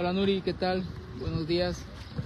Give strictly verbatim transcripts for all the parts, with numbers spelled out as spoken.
Hola Nuri, ¿qué tal? Buenos días.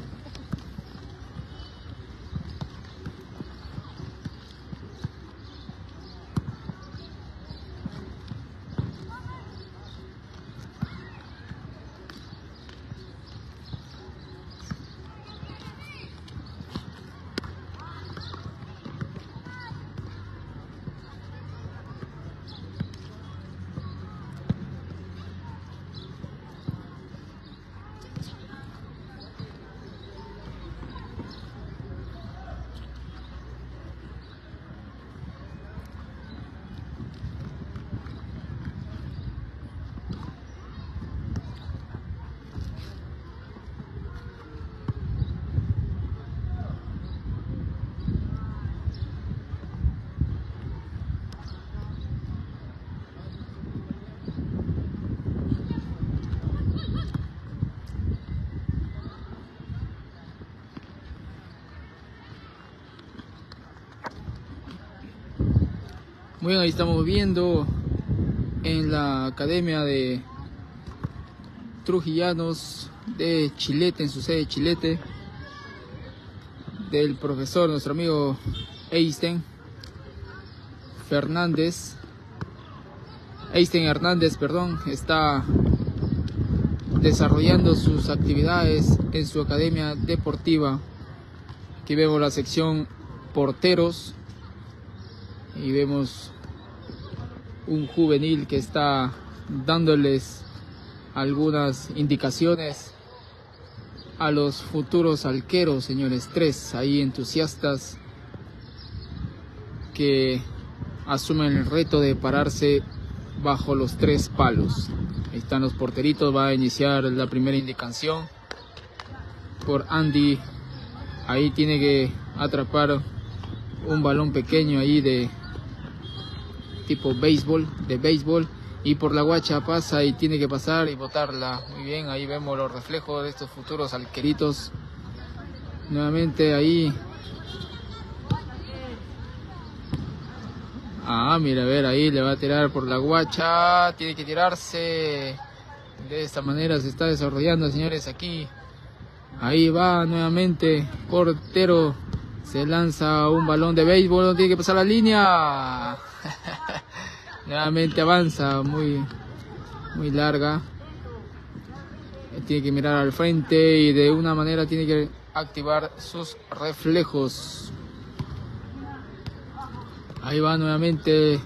Muy bien, ahí estamos viendo en la Academia de Trujillanos de Chilete, en su sede Chilete, del profesor, nuestro amigo Einstein Fernández. Einstein Hernández, perdón, está desarrollando sus actividades en su academia deportiva. Aquí vemos la sección porteros y vemos un juvenil que está dándoles algunas indicaciones a los futuros arqueros, señores. Tres ahí entusiastas que asumen el reto de pararse bajo los tres palos. Ahí están los porteritos. Va a iniciar la primera indicación por Andy. Ahí tiene que atrapar un balón pequeño ahí de tipo béisbol, de béisbol, y por la guacha pasa y tiene que pasar y botarla. Muy bien, ahí vemos los reflejos de estos futuros arqueritos. Nuevamente ahí. Ah, mira, a ver, ahí le va a tirar por la guacha. Tiene que tirarse. De esta manera se está desarrollando, señores, aquí. Ahí va nuevamente. Portero. Se lanza un balón de béisbol. No tiene que pasar la línea. Nuevamente avanza. Muy, muy larga. Tiene que mirar al frente y de una manera tiene que activar sus reflejos. Ahí va nuevamente.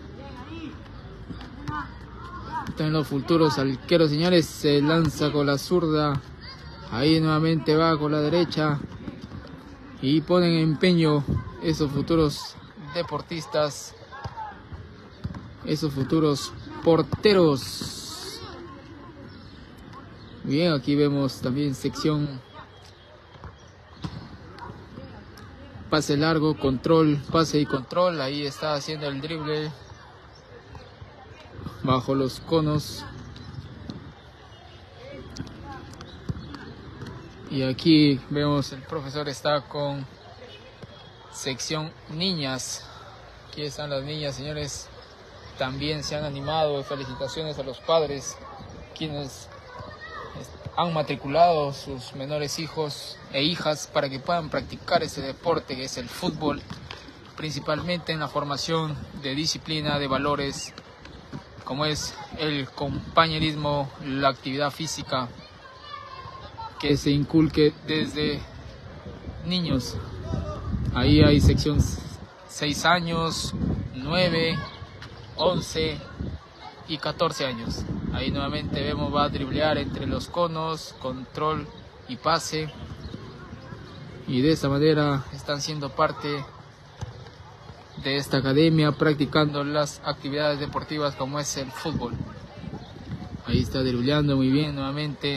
Están los futuros arqueros, señores. Se lanza con la zurda. Ahí nuevamente va con la derecha. Y ponen empeño esos futuros deportistas. Esos futuros porteros. Bien, aquí vemos también sección pase largo, control, pase y control. Ahí está haciendo el drible bajo los conos. Y aquí vemos el profesor está con sección niñas. Aquí están las niñas, señores. También se han animado. Felicitaciones a los padres quienes han matriculado sus menores hijos e hijas para que puedan practicar ese deporte que es el fútbol, principalmente en la formación de disciplina, de valores, como es el compañerismo, la actividad física, que se inculque desde niños. Ahí hay sección seis años, nueve, once y catorce años. Ahí nuevamente vemos va a driblear entre los conos, control y pase. Y de esta manera están siendo parte de esta academia, practicando las actividades deportivas como es el fútbol. Ahí está dribleando muy bien nuevamente.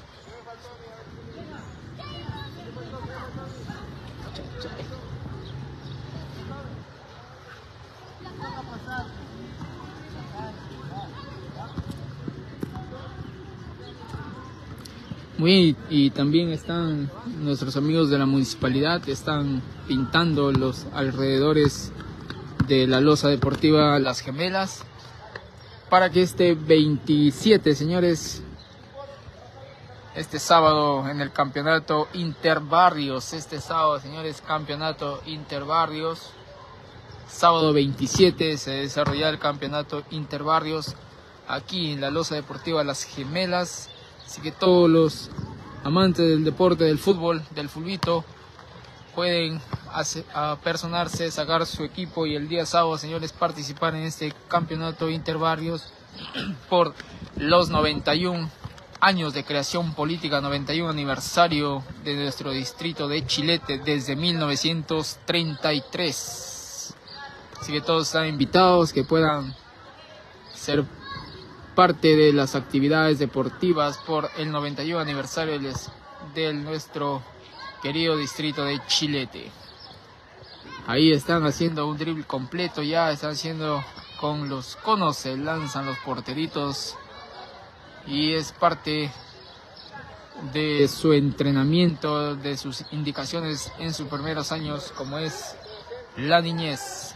Muy bien, y también están nuestros amigos de la municipalidad, están pintando los alrededores de la losa deportiva Las Gemelas para que este veintisiete, señores, este sábado en el campeonato Interbarrios. Este sábado, señores, campeonato Interbarrios. Sábado veintisiete se desarrollará el campeonato Interbarrios aquí en la Loza Deportiva Las Gemelas. Así que todos los amantes del deporte, del fútbol, del fulbito, pueden apersonarse, sacar su equipo y el día sábado, señores, participar en este campeonato Interbarrios por los noventa y un años de creación política, noventa y un aniversario de nuestro distrito de Chilete desde mil novecientos treinta y tres. Así que todos están invitados, que puedan ser parte de las actividades deportivas por el noventa y un aniversario de nuestro querido distrito de Chilete. Ahí están haciendo un drible completo, ya están haciendo con los conos, se lanzan los porteritos y es parte de su entrenamiento, de sus indicaciones en sus primeros años, como es la niñez.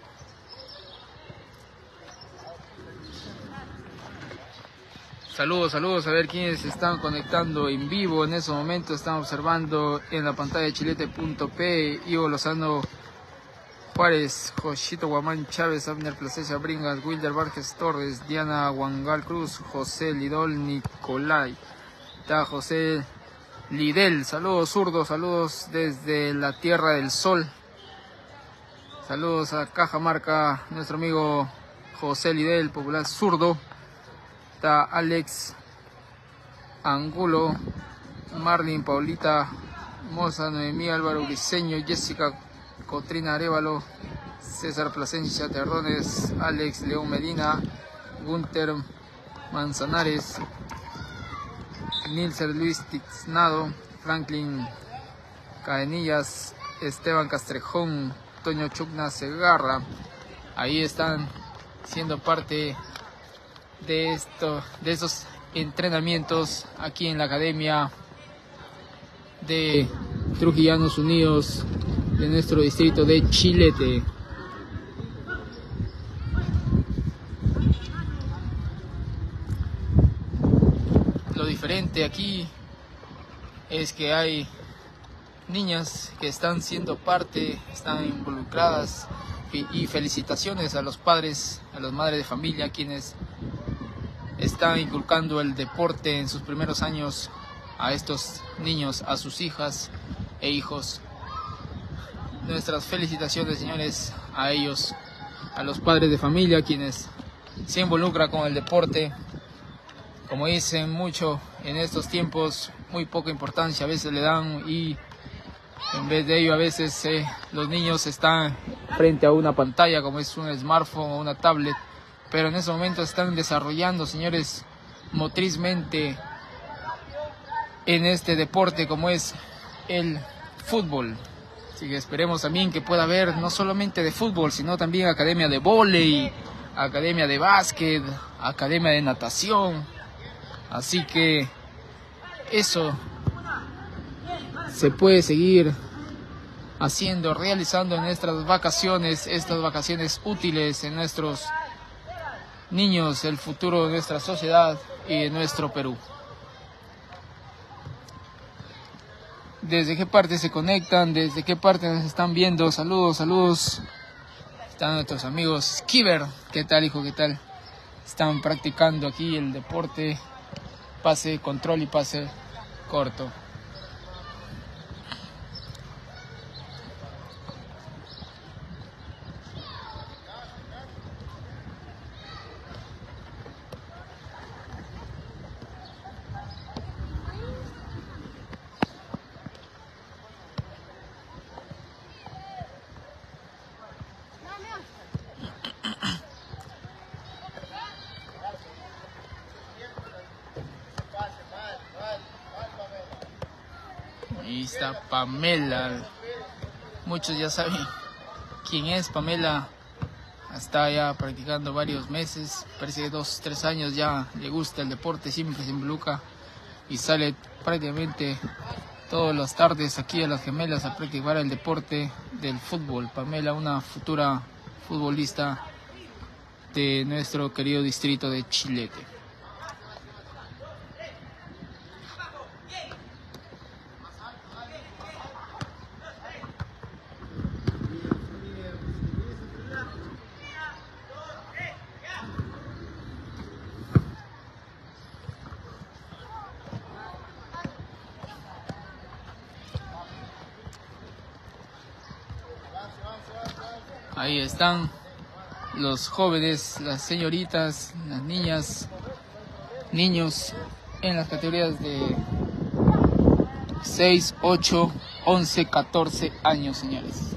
Saludos, saludos, a ver quiénes se están conectando en vivo en ese momento. Están observando en la pantalla de chilete punto p, Ivo Lozano Juárez, Josito Guamán Chávez, Abner Plasencia Bringas, Wilder Vargas Torres, Diana Wangal Cruz, José Lidol Nicolai, está José Lidel, saludos zurdos, saludos desde la Tierra del Sol. Saludos a Cajamarca, nuestro amigo José Lidel, popular zurdo. Está Alex Angulo, Marlin, Paulita Moza, Noemí, Álvaro Briceño, Jessica Cotrina Arevalo, César Plasencia Terrones, Alex León Medina, Gunter Manzanares, Nilser Luis Tiznado, Franklin Cadenillas, Esteban Castrejón, Toño Chucna Segarra. Ahí están siendo parte de esto, de esos entrenamientos aquí en la Academia de Trujillanos Unidos de nuestro distrito de Chilete. Lo diferente aquí es que hay niñas que están siendo parte, están involucradas, y felicitaciones a los padres, a las madres de familia, quienes están inculcando el deporte en sus primeros años a estos niños, a sus hijas e hijos. Nuestras felicitaciones, señores, a ellos, a los padres de familia, quienes se involucran con el deporte. Como dicen mucho en estos tiempos, muy poca importancia a veces le dan, y en vez de ello a veces eh, los niños están frente a una pantalla como es un smartphone o una tablet, pero en ese momento están desarrollando, señores, motrizmente en este deporte como es el fútbol. Así que esperemos también que pueda haber no solamente de fútbol, sino también academia de vóley, academia de básquet, academia de natación. Así que eso se puede seguir haciendo, realizando en nuestras vacaciones, estas vacaciones útiles en nuestros niños, el futuro de nuestra sociedad y de nuestro Perú. ¿Desde qué parte se conectan? ¿Desde qué parte nos están viendo? Saludos, saludos. Están nuestros amigos Kiber. ¿Qué tal, hijo? ¿Qué tal? Están practicando aquí el deporte, pase, control y pase corto. Ahí está Pamela. Muchos ya saben quién es Pamela. Está ya practicando varios meses, parece que dos, tres años ya le gusta el deporte, siempre se involucra y sale prácticamente todas las tardes aquí a Las Gemelas a practicar el deporte del fútbol. Pamela, una futura futbolista de nuestro querido distrito de Chilete. Ahí están los jóvenes, las señoritas, las niñas, niños en las categorías de seis, ocho, once, catorce años, señores.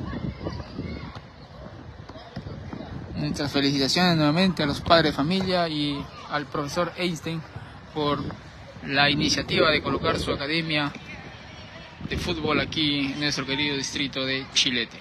Nuestras felicitaciones nuevamente a los padres de familia y al profesor Einstein por la iniciativa de colocar su academia de fútbol aquí en nuestro querido distrito de Chilete.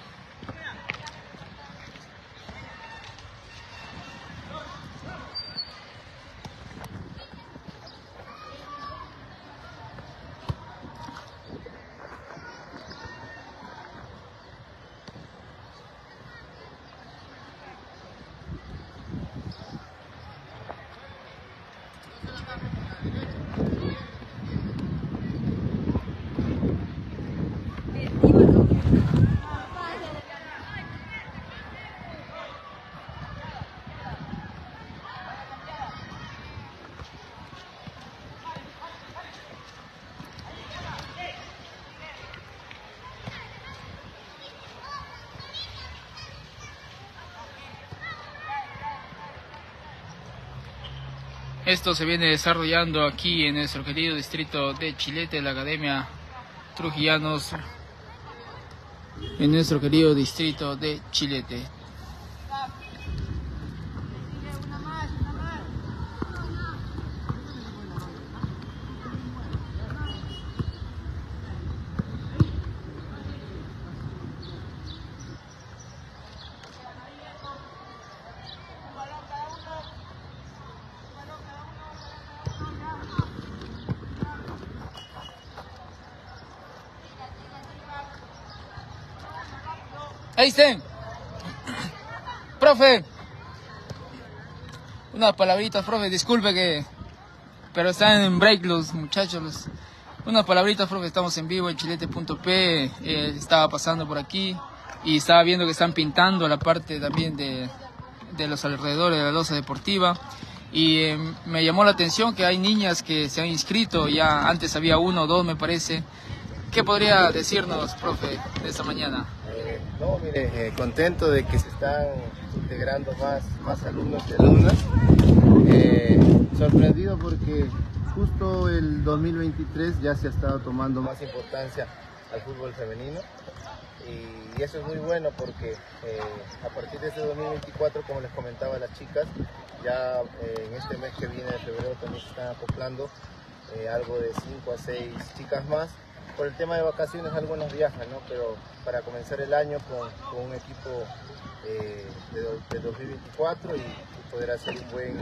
Esto se viene desarrollando aquí en nuestro querido distrito de Chilete, la Academia Trujillanos, en nuestro querido distrito de Chilete. Ahí estén. Profe. Unas palabritas, profe, disculpe que... Pero están en break los muchachos. Los... Unas palabritas, profe, estamos en vivo en chilete punto pe. Eh, estaba pasando por aquí y estaba viendo que están pintando la parte también de, de los alrededores de la losa deportiva. Y eh, me llamó la atención que hay niñas que se han inscrito. Ya antes había uno o dos, me parece. ¿Qué podría decirnos, profe, de esta mañana? Eh, no, mire, eh, contento de que se están integrando más, más alumnos y alumnas. Eh, sorprendido porque justo el dos mil veintitrés ya se ha estado tomando más importancia al fútbol femenino. Y, y eso es muy bueno porque eh, a partir de este dos mil veinticuatro, como les comentaba a las chicas, ya eh, en este mes que viene de febrero también se están acoplando eh, algo de cinco a seis chicas más. Por el tema de vacaciones algunas viajan, ¿no? Pero para comenzar el año con, con un equipo eh, de, de dos mil veinticuatro y, y poder hacer un buen,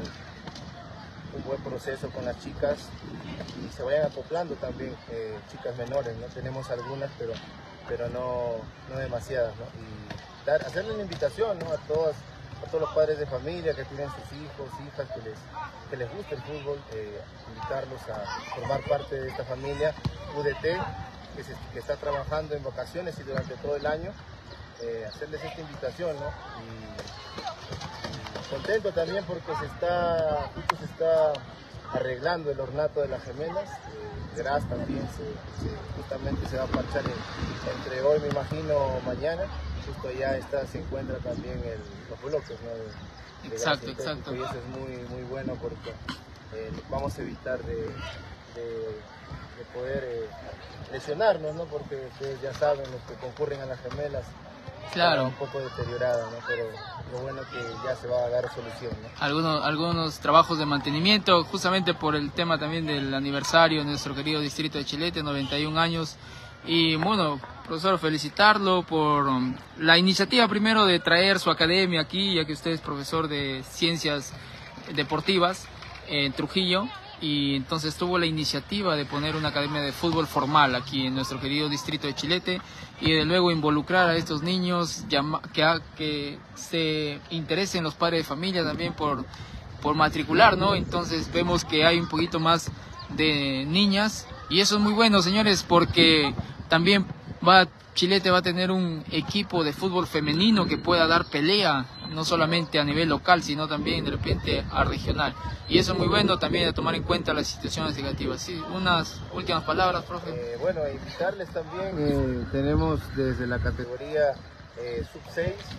un buen proceso con las chicas y se vayan acoplando también eh, chicas menores, ¿no? Tenemos algunas, pero, pero no, no demasiadas, ¿no? Y dar, hacerle una invitación, ¿no? a, todas, a todos los padres de familia que tienen sus hijos, hijas, que les, que les guste el fútbol, eh, invitarlos a formar parte de esta familia U D T, que, se, que está trabajando en vacaciones y durante todo el año, eh, hacerles esta invitación, ¿no? Y, y contento también porque se está, justo se está arreglando el ornato de las gemelas, eh, Gras también se, se, justamente se va a parchar en, entre hoy, me imagino, mañana, justo allá está, se encuentra también el, los bloques, ¿no? De, de exacto, exacto. Y eso es muy, muy bueno porque eh, vamos a evitar de, de, de poder eh, lesionarnos, ¿no? Porque ustedes ya saben, los que concurren a las gemelas, claro, un poco deteriorada, ¿no? Pero lo bueno es que ya se va a dar solución, ¿no? Algunos, algunos trabajos de mantenimiento, justamente por el tema también del aniversario de nuestro querido distrito de Chilete, noventa y un años. Y bueno, profesor, felicitarlo por um, la iniciativa primero de traer su academia aquí, ya que usted es profesor de ciencias deportivas en Trujillo. Y entonces tuvo la iniciativa de poner una academia de fútbol formal aquí en nuestro querido distrito de Chilete y de luego involucrar a estos niños que, que se interesen los padres de familia también por, por matricular, ¿no? Entonces vemos que hay un poquito más de niñas y eso es muy bueno, señores, porque también va Chilete va a tener un equipo de fútbol femenino que pueda dar pelea, no solamente a nivel local, sino también de repente a regional. Y eso es muy bueno también de tomar en cuenta las situaciones negativas. Sí, unas últimas palabras, profe. Eh, bueno, invitarles también, eh, tenemos desde la categoría eh, sub seis,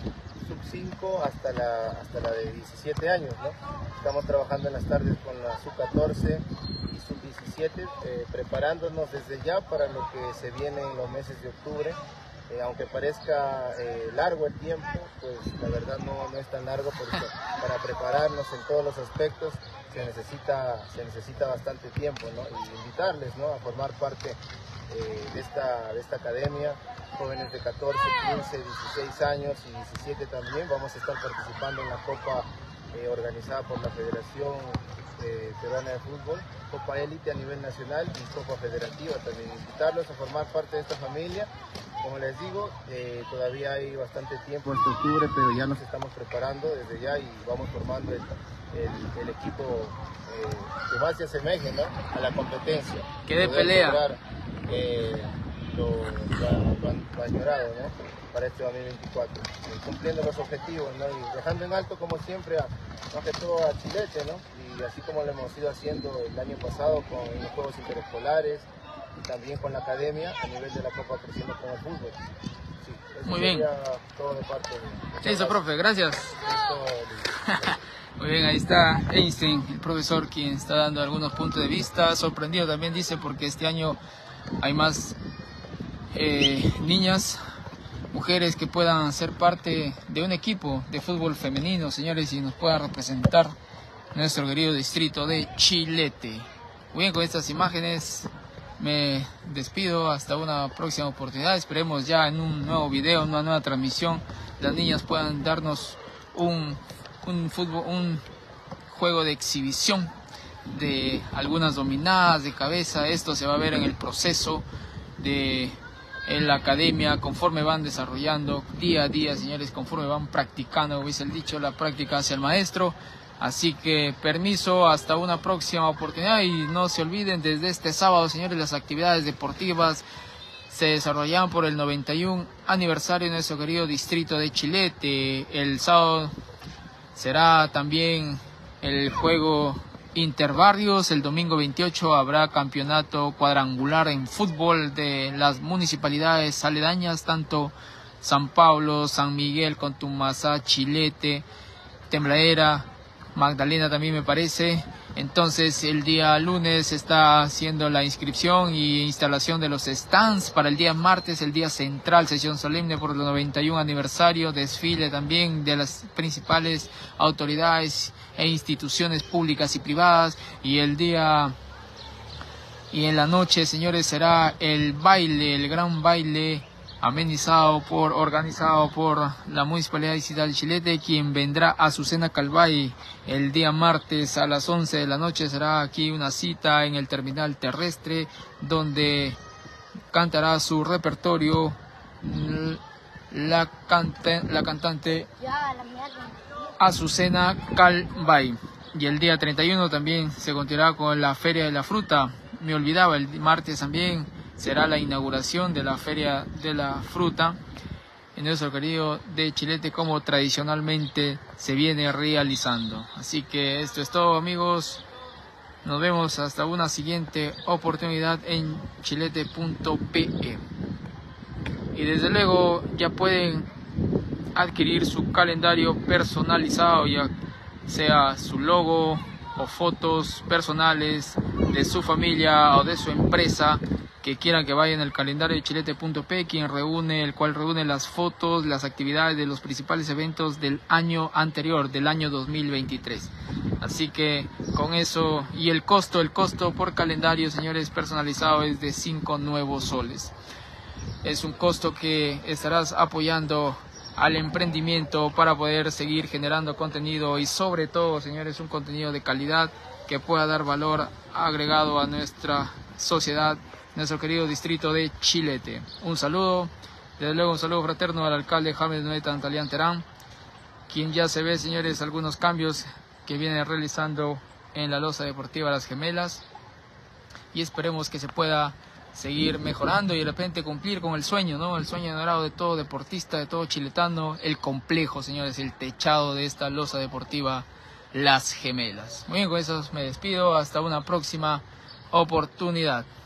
sub cinco hasta la, hasta la de diecisiete años, ¿no? Estamos trabajando en las tardes con la sub catorce y sub diecisiete, eh, preparándonos desde ya para lo que se viene en los meses de octubre. Eh, aunque parezca eh, largo el tiempo, pues la verdad no, no es tan largo, porque para prepararnos en todos los aspectos se necesita, se necesita bastante tiempo, ¿no? Y invitarles, ¿no?, a formar parte eh, de, esta, de esta academia. Jóvenes de catorce, quince, dieciséis años y diecisiete también. Vamos a estar participando en la Copa eh, organizada por la Federación eh, Peruana de Fútbol, Copa Élite a nivel nacional y Copa Federativa también. Invitarlos a formar parte de esta familia. Como les digo, eh, todavía hay bastante tiempo hasta octubre, pero ya nos estamos preparando desde ya y vamos formando el, el, el equipo eh, que más se asemeje, ¿no?, a la competencia. Que de pelea. Lograr, eh, lo, lo, lo añorado, ¿no?, para este dos mil veinticuatro, eh, cumpliendo los objetivos, ¿no?, y dejando en alto como siempre a, más que todo a Chilete, ¿no?, y así como lo hemos ido haciendo el año pasado con los Juegos Interescolares y también con la academia a nivel de la Copa Creciendo con el Fútbol. Sí, eso muy bien. Todo de parte de... Listo, profe, gracias. Muy bien, ahí está Einstein, el profesor, quien está dando algunos puntos de vista. Sorprendido también, dice, porque este año hay más eh, niñas, mujeres que puedan ser parte de un equipo de fútbol femenino, señores, y nos puedan representar nuestro querido distrito de Chilete. Muy bien, con estas imágenes me despido hasta una próxima oportunidad. Esperemos ya en un nuevo video, una nueva transmisión, las niñas puedan darnos un, un fútbol, un juego de exhibición de algunas dominadas de cabeza. Esto se va a ver en el proceso de en la academia, conforme van desarrollando día a día, señores, conforme van practicando, como dice el dicho, la práctica hacia el maestro. Así que permiso, hasta una próxima oportunidad, y no se olviden, desde este sábado, señores, las actividades deportivas se desarrollan por el noventa y uno aniversario de nuestro querido distrito de Chilete. El sábado será también el juego interbarrios, el domingo veintiocho habrá campeonato cuadrangular en fútbol de las municipalidades aledañas, tanto San Pablo, San Miguel, Contumazá, Chilete, Tembladera, Magdalena también me parece. Entonces el día lunes está haciendo la inscripción y instalación de los stands para el día martes, el día central, sesión solemne por el noventa y uno aniversario, desfile también de las principales autoridades e instituciones públicas y privadas, y el día y en la noche, señores, será el baile, el gran baile amenizado por, organizado por la Municipalidad Distrital de Chilete, quien vendrá a Azucena Calvay el día martes a las once de la noche. Será aquí una cita en el terminal terrestre, donde cantará su repertorio la, cante, la cantante Azucena Calvay. Y el día treinta y uno también se continuará con la Feria de la Fruta. Me olvidaba, el martes también será la inauguración de la Feria de la Fruta en nuestro querido de Chilete, como tradicionalmente se viene realizando. Así que esto es todo, amigos. Nos vemos hasta una siguiente oportunidad en chilete punto pe. Y desde luego ya pueden adquirir su calendario personalizado, ya sea su logo o fotos personales de su familia o de su empresa que quieran que vaya en el calendario de chilete punto pe, quien reúne, el cual reúne las fotos, las actividades de los principales eventos del año anterior, del año dos mil veintitrés. Así que con eso, y el costo, el costo por calendario, señores, personalizado es de cinco nuevos soles. Es un costo que estarás apoyando al emprendimiento para poder seguir generando contenido, y sobre todo, señores, un contenido de calidad que pueda dar valor agregado a nuestra sociedad, nuestro querido distrito de Chilete. Un saludo, desde luego un saludo fraterno al alcalde James Noé Tantalián Terán, quien ya se ve, señores, algunos cambios que viene realizando en la losa deportiva Las Gemelas, y esperemos que se pueda seguir mejorando y de repente cumplir con el sueño, ¿no? El sueño dorado de todo deportista, de todo chiletano, el complejo, señores, el techado de esta losa deportiva Las Gemelas. Muy bien, con eso me despido, hasta una próxima oportunidad.